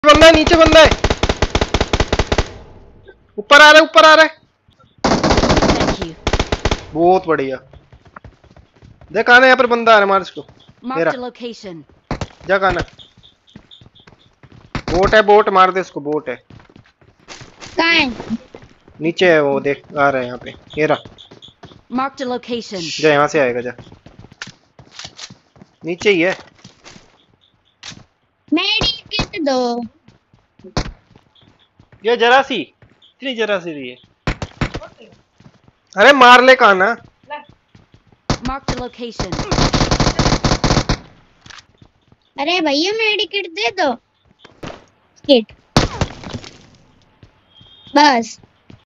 बंदा है, नीचे बंदा है, ऊपर आ रहा है, ऊपर आ रहा है। बहुत बढ़िया। देख आना, यहाँ पर बंदा आ रहा है, मार इसको। मेरा जा खाना। बोट है, बोट मार दे इसको, बोट है। कहाँ है? नीचे है वो, देख आ रहा है यहाँ पे, ये रहा। जा यहाँ से आएगा, जा नीचे ही है। मेरी किट दो। ये जरा सी, इतनी जरा सी रही है। अरे मार ले काना। अरे भैया मेरी किट दे दो। किट बस।